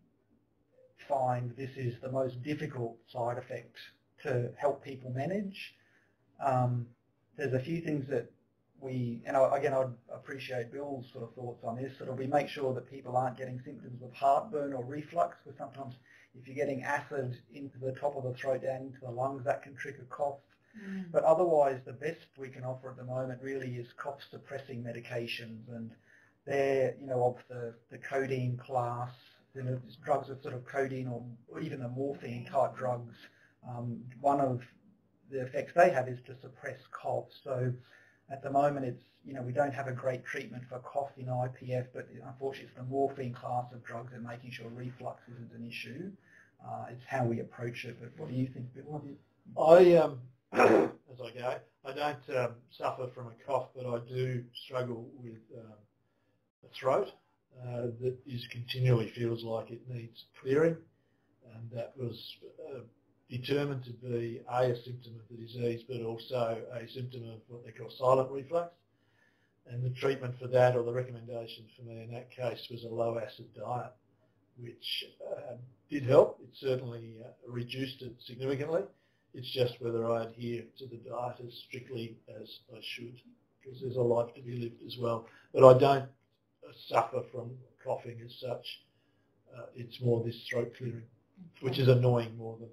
find this is the most difficult side effect to help people manage. Um, there's a few things that we, and I, again, I'd appreciate Bill's sort of thoughts on this, sort of we make sure that people aren't getting symptoms of heartburn or reflux, because sometimes if you're getting acid into the top of the throat down into the lungs, that can trigger cough. Mm. But otherwise, the best we can offer at the moment really is cough-suppressing medications, and they're, you know, of the, the codeine class, you know, drugs with sort of codeine or, or even the morphine-type drugs. Um, one of the effects they have is to suppress cough. So at the moment, it's, you know, we don't have a great treatment for cough in I P F, but unfortunately it's the morphine class of drugs and making sure reflux isn't an issue. Uh, it's how we approach it. But what do you think, Bill? I, um, as I go, I don't um, suffer from a cough, but I do struggle with um, a throat uh, that is continually feels like it needs clearing, and that was uh, determined to be a, a symptom of the disease, but also a symptom of what they call silent reflux. And the treatment for that, or the recommendation for me in that case, was a low-acid diet, which uh, did help. It certainly uh, reduced it significantly. It's just whether I adhere to the diet as strictly as I should, because there's a life to be lived as well. But I don't uh, suffer from coughing as such. Uh, it's more this throat clearing, okay, which is annoying more than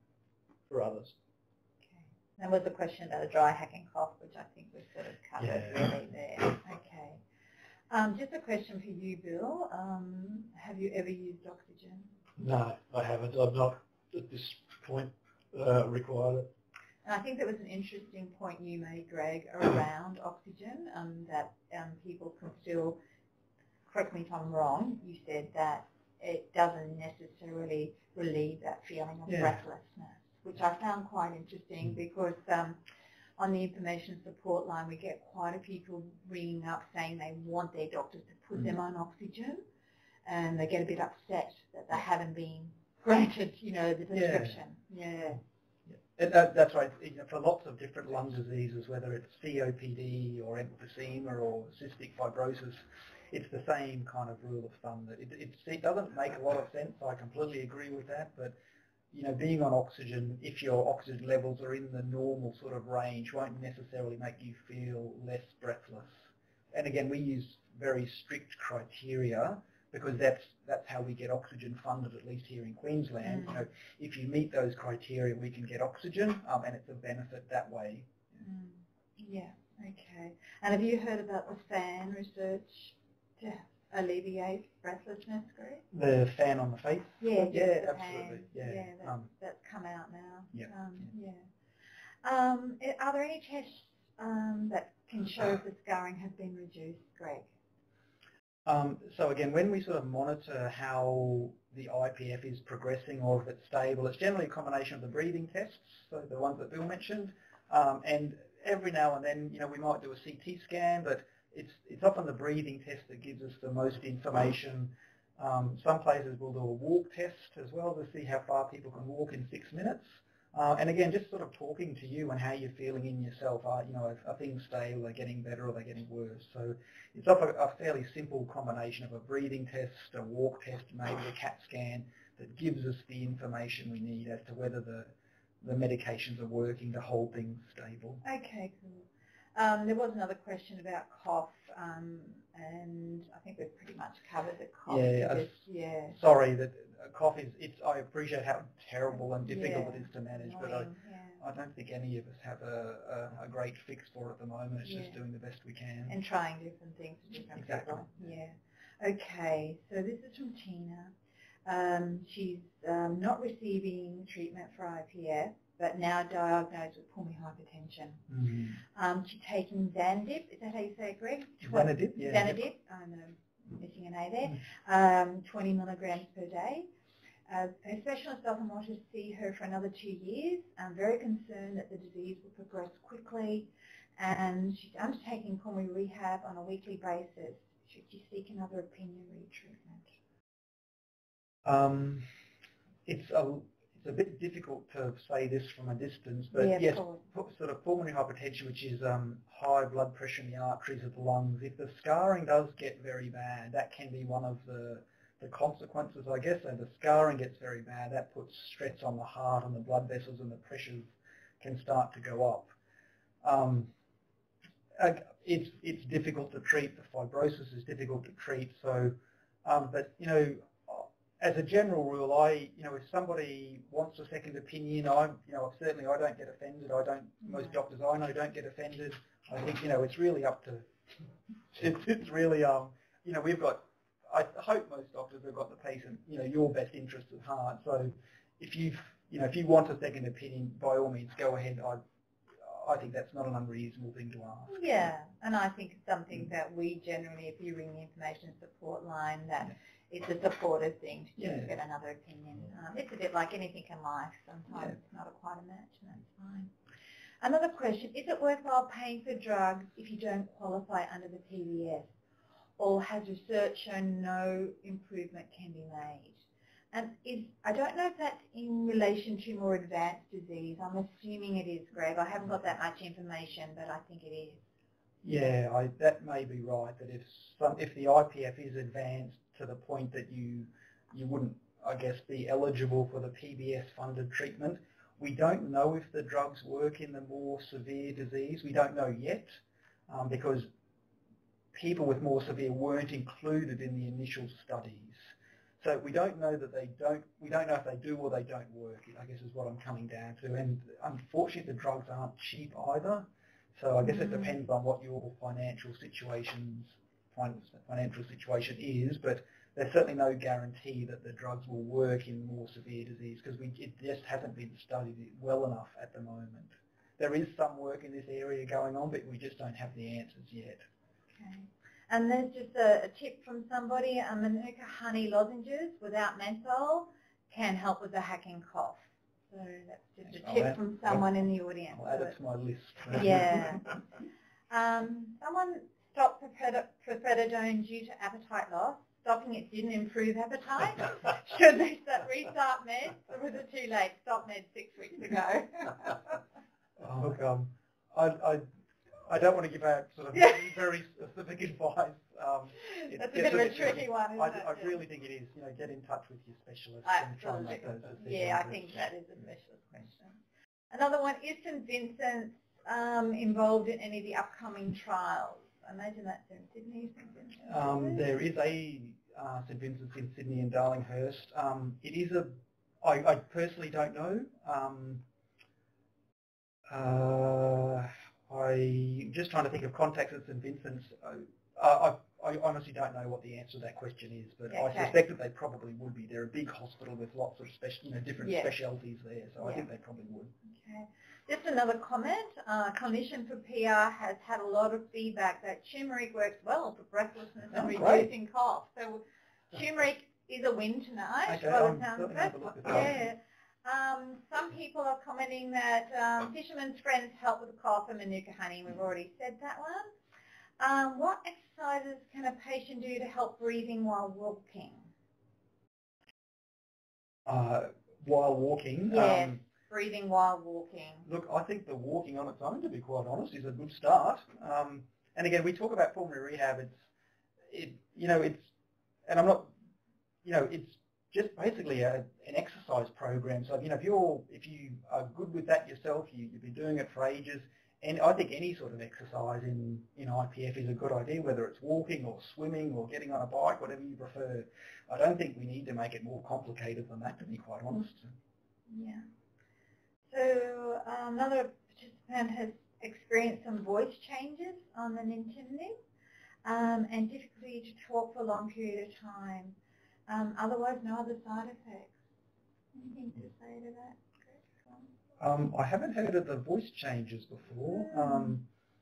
for others. Okay. There was a question about a dry hacking cough, which I think was sort of covered yeah. really there. Okay. Um, just a question for you, Bill. Um, have you ever used oxygen? No, I haven't. I've not at this point uh, required it. And I think that was an interesting point you made, Greg, around oxygen, um, that um, people can still, correct me if I'm wrong, you said that it doesn't necessarily relieve that feeling of yeah. breathlessness, which I found quite interesting because um, on the information support line we get quite a few people ringing up saying they want their doctors to put mm. them on oxygen, and they get a bit upset that they haven't been granted, you know, the prescription. Yeah. yeah. yeah. That, that's right. You know, for lots of different lung diseases, whether it's C O P D or emphysema or cystic fibrosis, it's the same kind of rule of thumb. That it, it, it doesn't make a lot of sense. I completely agree with that, but you know, being on oxygen, if your oxygen levels are in the normal sort of range, won't necessarily make you feel less breathless. And again, we use very strict criteria because that's that's how we get oxygen funded, at least here in Queensland. Mm. You know, if you meet those criteria, we can get oxygen, um, and it's a benefit that way. Mm. Yeah. Okay. And have you heard about the fan research to alleviate breathlessness, Greg? The fan on the face? Yeah, yeah, the absolutely. Fan. Yeah, yeah that's, um, that's come out now. Yeah. Um, yeah. yeah. Um, are there any tests um, that can show if the scarring has been reduced, Greg? Um, so again, when we sort of monitor how the I P F is progressing or if it's stable, it's generally a combination of the breathing tests, so the ones that Bill mentioned, um, and every now and then, you know, we might do a C T scan, but it's it's often the breathing test that gives us the most information. Um, some places will do a walk test as well to see how far people can walk in six minutes. Uh, and again, just sort of talking to you and how you're feeling in yourself. Are, you know, are, are things stable, are they getting better, or are they getting worse? So it's often a fairly simple combination of a breathing test, a walk test, maybe a CAT scan that gives us the information we need as to whether the, the medications are working to hold things stable. Okay, cool. Um, there was another question about cough, um, and I think we've pretty much covered the cough. Yeah, because, yeah. Sorry that cough is. It's. I appreciate how terrible and difficult yeah. it is to manage, Annoying, but I, yeah. I don't think any of us have a, a, a great fix for it at the moment. It's yeah. just doing the best we can. And trying different things for different exactly. people. Yeah. Okay, so this is from Tina. Um, she's um, not receiving treatment for I P F, but now diagnosed with pulmonary hypertension. Mm-hmm. Um, she's taking Zanadip. Is that how you say it, Greg? Zanadip, yeah. Zanadip. I'm uh, missing an A there. Um, twenty milligrams per day. Uh, her specialist doesn't want to see her for another two years. I'm very concerned that the disease will progress quickly, and she's undertaking pulmonary rehab on a weekly basis. Should she seek another opinion retreatment? Um, it's a it's a bit difficult to say this from a distance, but yeah, yes, sort of pulmonary hypertension, which is um, high blood pressure in the arteries of the lungs. If the scarring does get very bad, that can be one of the the consequences, I guess. So the scarring gets very bad, that puts stress on the heart and the blood vessels, and the pressures can start to go up. Um, it's it's difficult to treat. The fibrosis is difficult to treat. So, um, but you know. As a general rule, I, you know, if somebody wants a second opinion, I, you know, certainly I don't get offended. I don't. Most doctors I know don't get offended. I think, you know, it's really up to. It's, it's really, um, you know, we've got. I hope most doctors have got the patient, you know, your best interest at heart. So, if you've, you know, if you want a second opinion, by all means, go ahead. I, I think that's not an unreasonable thing to ask. Yeah, and I think it's something mm. that we generally, if you ring the information support line, that. Yeah. It's a supportive thing to just yeah. get another opinion. Um, it's a bit like anything in life. Sometimes yeah. it's not a quite a match, and that's fine. Another question, is it worthwhile paying for drugs if you don't qualify under the P B S? Or has research shown no improvement can be made? And is, I don't know if that's in relation to more advanced disease. I'm assuming it is, Greg. I haven't got that much information, but I think it is. Yeah, I, that may be right, that if, some, if the I P F is advanced to the point that you you wouldn't, I guess, be eligible for the P B S-funded treatment. We don't know if the drugs work in the more severe disease. We don't know yet um, because people with more severe weren't included in the initial studies. So we don't know that they don't, we don't know if they do or they don't work, I guess is what I'm coming down to. And unfortunately, the drugs aren't cheap either. So I guess it depends on what your financial situations financial situation is, but there's certainly no guarantee that the drugs will work in more severe disease because we, it just hasn't been studied well enough at the moment. There is some work in this area going on, but we just don't have the answers yet. Okay. And there's just a, a tip from somebody, um, Manuka honey lozenges without menthol can help with the hacking cough. So that's just a tip add, from someone in the audience. I'll add it to my list. Yeah. um, someone stopped pirfenidone due to appetite loss. Stopping it didn't improve appetite. Should they start, restart meds, or was it too late? Stop meds six weeks ago. Oh, look, um, I, I, I don't want to give out sort of very specific advice. Um, That's a bit of a tricky one, isn't I, it? I really think it is. You know, get in touch with your specialist Absolutely. and try and make those decisions. Yeah, I think that is a specialist question. Another one, is Saint Vincent's um, involved in any of the upcoming trials? I imagine that's in Sydney. Saint Vincent's. Um, there is a uh, Saint Vincent's in Sydney and Darlinghurst. Um, it is a, I, I personally don't know. Um, uh, I'm just trying to think of contacts at Saint Vincent's. Uh, I, I honestly don't know what the answer to that question is, but okay. I suspect that they probably would be. They're a big hospital with lots of special, you know, different yeah. specialties there, so yeah. I think they probably would. Okay. Just another comment. Uh, clinician for P R has had a lot of feedback that turmeric works well for breathlessness and oh, reducing great. cough. So turmeric is a win tonight. Okay, I'm certainly going to look at that. Yeah. Um, some people are commenting that um, fishermen's friends help with the cough and Manuka honey. We've already said that one. Um, what exercises can a patient do to help breathing while walking? Uh, while walking? Yes, um, breathing while walking. Look, I think the walking on its own, to be quite honest, is a good start. Um, and again, we talk about pulmonary rehab. It's, it, you know, it's, and I'm not, you know, it's just basically a, an exercise program. So, you know, if you're, if you are good with that yourself, you, you've been doing it for ages, and I think any sort of exercise in, in I P F is a good idea, whether it's walking or swimming or getting on a bike, whatever you prefer. I don't think we need to make it more complicated than that, to be quite honest. Yeah. So um, another participant has experienced some voice changes on the nintedanib um, and difficulty to talk for a long period of time. Um, otherwise, no other side effects. Anything to say to that? Um, I haven't heard of the voice changes before. Um,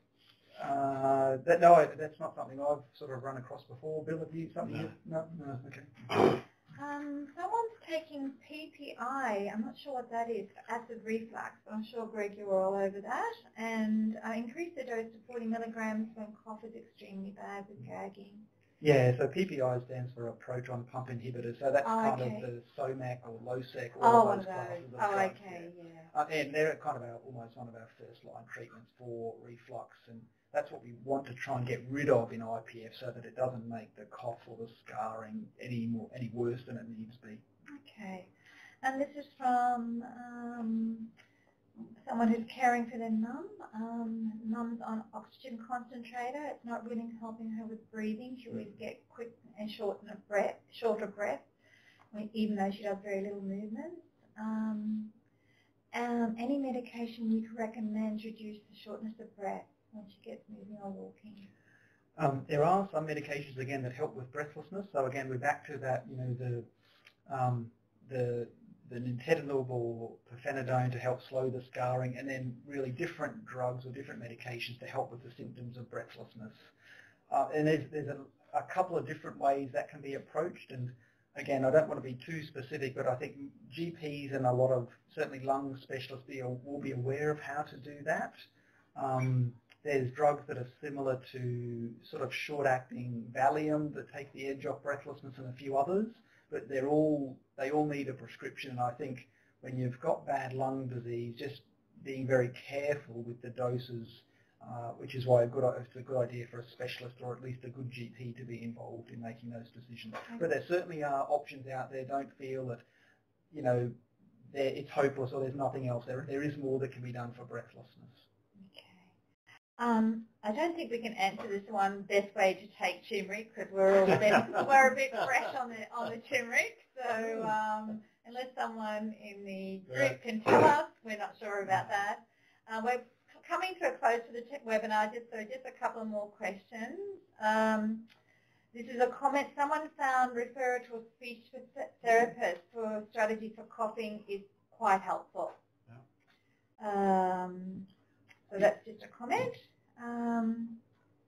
uh, that, no, that's not something I've sort of run across before. Bill, have you something? No. No, no, okay. Um, someone's taking P P I. I'm not sure what that is, acid reflux, but I'm sure, Greg, you're all over that. And uh, increase the dose to forty milligrams when cough is extremely bad with gagging. Yeah, so P P I stands for a proton pump inhibitor, so that's Oh, kind okay. of the SOMAC or LOSEC, all Oh, of one those of classes those. of Oh, drugs. okay, Yeah. yeah. Uh, and they're kind of our, almost one of our first line treatments for reflux, and that's what we want to try and get rid of in I P F so that it doesn't make the cough or the scarring any more any worse than it needs to be. Okay. And this is from um, someone who's caring for their mum. Um, mum's on oxygen concentrator. It's not really helping her with breathing. She always get quick and short of breath, shorter breath, even though she does very little movement. Um, um, any medication you can recommend to reduce the shortness of breath when she gets moving or walking? Um, there are some medications again that help with breathlessness. So again, we're back to that. You know, the um, the the nintedanib or pirfenidone to help slow the scarring, and then really different drugs or different medications to help with the symptoms of breathlessness. Uh, and there's, there's a, a couple of different ways that can be approached. And again, I don't want to be too specific, but I think G Ps and a lot of certainly lung specialists be, will be aware of how to do that. Um, there's drugs that are similar to sort of short-acting Valium that take the edge off breathlessness, and a few others. But they're all, they all need a prescription, and I think when you've got bad lung disease, just being very careful with the doses, uh, which is why a good, it's a good idea for a specialist or at least a good G P to be involved in making those decisions. Okay. But there certainly are options out there. Don't feel that, you know, it's hopeless or there's nothing else. There, there is more that can be done for breathlessness. Um, I don't think we can answer this one, best way to take turmeric, because we're all a bit, we're a bit fresh on the on the turmeric. So um, unless someone in the group can tell us, we're not sure about that. Uh, we're coming to a close to the webinar, just so just a couple of more questions. Um, this is a comment. Someone found referral to a speech therapist for strategy for coughing is quite helpful. Yeah. Um, So that's just a comment. Um,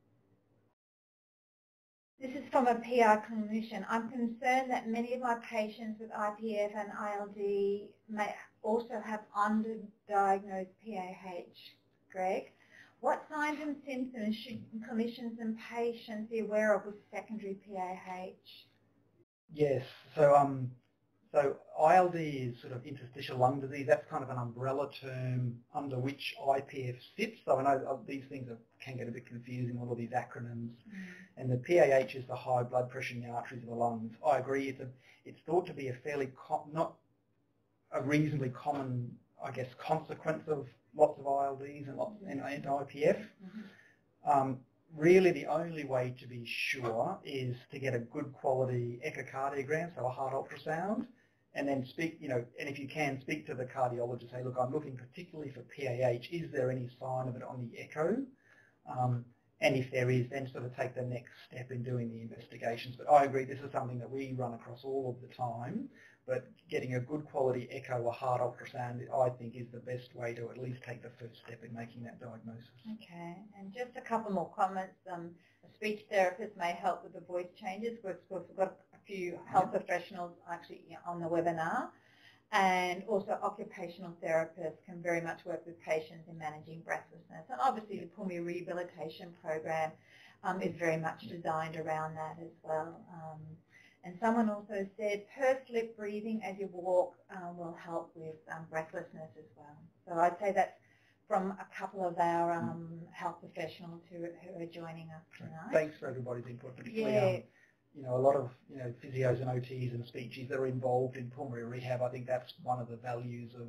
this is from a P R clinician. I'm concerned that many of my patients with I P F and I L D may also have underdiagnosed P A H. Greg, what signs and symptoms should clinicians and patients be aware of with secondary P A H? Yes. So um. So I L D is sort of interstitial lung disease. That's kind of an umbrella term under which I P F sits. So I know these things are, can get a bit confusing, all of these acronyms. Mm. And the P A H is the high blood pressure in the arteries of the lungs. I agree. It's, a, it's thought to be a fairly, com not a reasonably common, I guess, consequence of lots of I L Ds and, lots, and, and I P F. Mm-hmm. um, Really, the only way to be sure is to get a good quality echocardiogram, so a heart ultrasound, and then speak, you know, and if you can, speak to the cardiologist, say, look, I'm looking particularly for P A H. Is there any sign of it on the echo? Um, and if there is, then sort of take the next step in doing the investigations. But I agree, this is something that we run across all of the time, but getting a good quality echo or heart ultrasound, I think, is the best way to at least take the first step in making that diagnosis. Okay, and just a couple more comments. Um, a speech therapist may help with the voice changes. We've, we've got a few health professionals actually on the webinar. And also occupational therapists can very much work with patients in managing breathlessness. And obviously the pulmonary rehabilitation program um, is very much designed around that as well. Um, And someone also said pursed lip breathing as you walk um, will help with um, breathlessness as well. So I'd say that's from a couple of our um, health professionals who, who are joining us tonight. Thanks for everybody's input, particularly yeah. um, you know, a lot of you know physios and O Ts and speechies that are involved in pulmonary rehab. I think that's one of the values of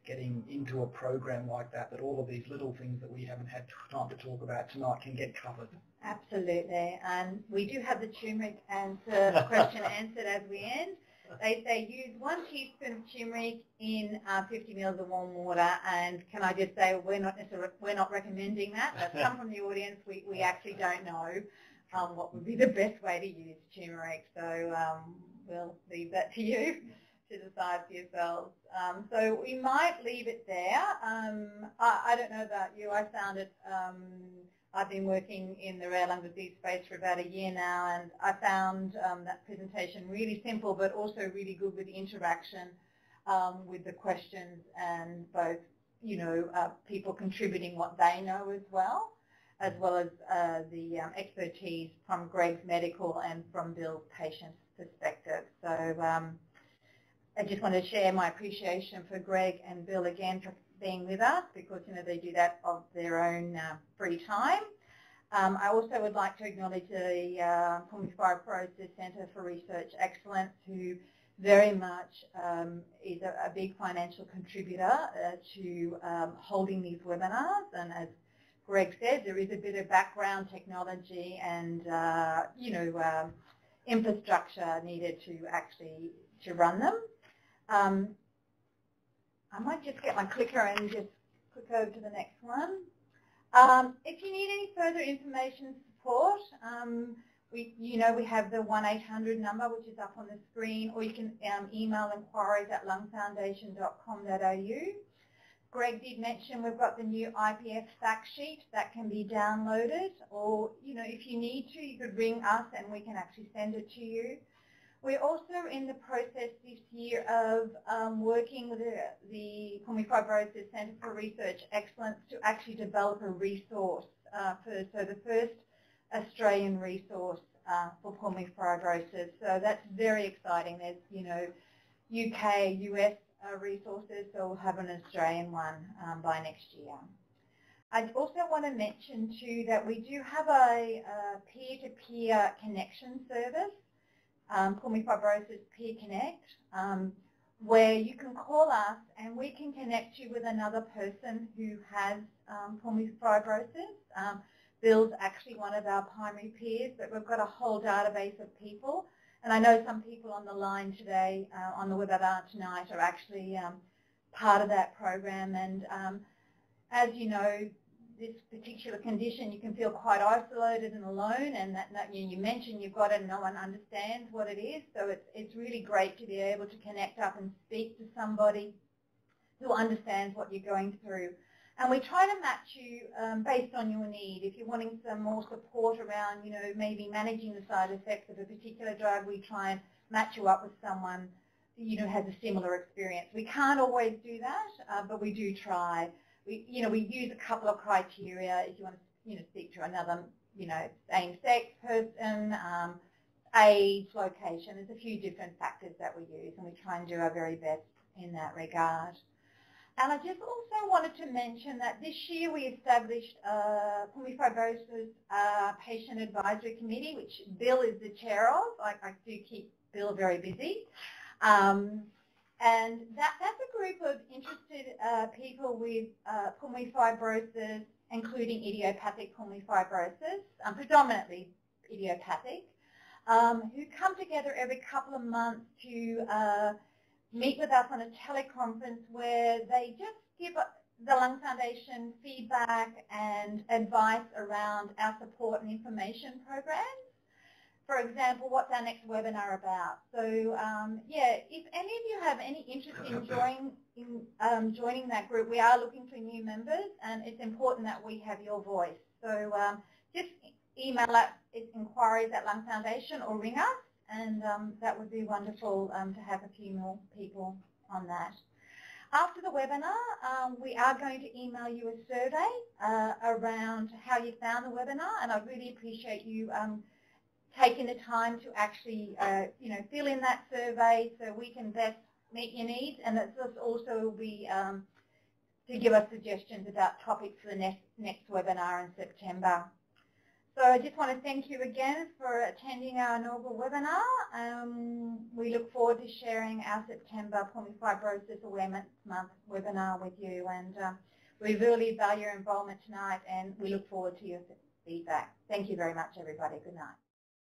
getting into a program like that, that all of these little things that we haven't had time to talk about tonight can get covered. Absolutely, and we do have the turmeric answer question answered as we end. They say use one teaspoon of turmeric in uh, fifty mils of warm water, and can I just say we're not necessarily, we're not recommending that. That's come from the audience. We we actually don't know um, what would be the best way to use turmeric, so um, we'll leave that to you to decide for yourselves. Um, so we might leave it there. Um, I, I don't know about you. I found it. Um, I've been working in the rare lung disease space for about a year now, and I found um, that presentation really simple, but also really good with the interaction um, with the questions, and both, you know, uh, people contributing what they know as well, as well as uh, the um, expertise from Greg's medical and from Bill's patient perspective. So um, I just want to share my appreciation for Greg and Bill again for being with us, because, you know, they do that of their own uh, free time. Um, I also would like to acknowledge the uh, Pulmonary Fibrosis Centre for Research Excellence, who very much um, is a, a big financial contributor uh, to um, holding these webinars. And as Greg said, there is a bit of background technology and, uh, you know, um, infrastructure needed to actually to run them. Um, I might just get my clicker and just click over to the next one. Um, if you need any further information support, um, we, you know, we have the one eight hundred number, which is up on the screen, or you can um, email inquiries at lung foundation dot com dot a u. Greg did mention we've got the new I P F fact sheet that can be downloaded, or, you know, if you need to, you could ring us and we can actually send it to you. We're also in the process this year of um, working with the, the Pulmonary Fibrosis Centre for Research Excellence to actually develop a resource uh, for, so the first Australian resource uh, for pulmonary fibrosis. So that's very exciting. There's, you know, U K, U S uh, resources, so we'll have an Australian one um, by next year. I also want to mention too that we do have a, a peer-to-peer connection service, Um, Pulmonary Fibrosis Peer Connect, um, where you can call us and we can connect you with another person who has um, pulmonary fibrosis. Um, Bill's actually one of our primary peers, but we've got a whole database of people. And I know some people on the line today, uh, on the webinar tonight, are actually um, part of that program. And um, as you know, this particular condition, you can feel quite isolated and alone, and that, that you, you mentioned you've got it and no one understands what it is, so it's, it's really great to be able to connect up and speak to somebody who understands what you're going through. And we try to match you um, based on your need. If you're wanting some more support around, you know, maybe managing the side effects of a particular drug, we try and match you up with someone who, you know, has a similar experience. We can't always do that, uh, but we do try. We, you know, we use a couple of criteria if you want to, you know, speak to another, you know, same-sex person, um, age, location. There's a few different factors that we use, and we try and do our very best in that regard. And I just also wanted to mention that this year we established a Pulmonary Fibrosis uh, Patient Advisory Committee, which Bill is the chair of. I, I do keep Bill very busy. Um, And that, that's a group of interested uh, people with uh, pulmonary fibrosis, including idiopathic pulmonary fibrosis, um, predominantly idiopathic, um, who come together every couple of months to uh, meet with us on a teleconference where they just give the Lung Foundation feedback and advice around our support and information programs. For example, what's our next webinar about? So, um, yeah, if any of you have any interest in, join, in um, joining that group, we are looking for new members, and it's important that we have your voice. So um, just email us inquiries at Lung Foundation or ring us, and um, that would be wonderful um, to have a few more people on that. After the webinar, um, we are going to email you a survey uh, around how you found the webinar, and I really appreciate you um, taking the time to actually, uh, you know, fill in that survey so we can best meet your needs, and that also will be um, to give us suggestions about topics for the next, next webinar in September. So I just want to thank you again for attending our inaugural webinar. Um, we look forward to sharing our September Pulmonary Fibrosis Awareness Month webinar with you, and uh, we really value your involvement tonight, and we look forward to your feedback. Thank you very much, everybody. Good night.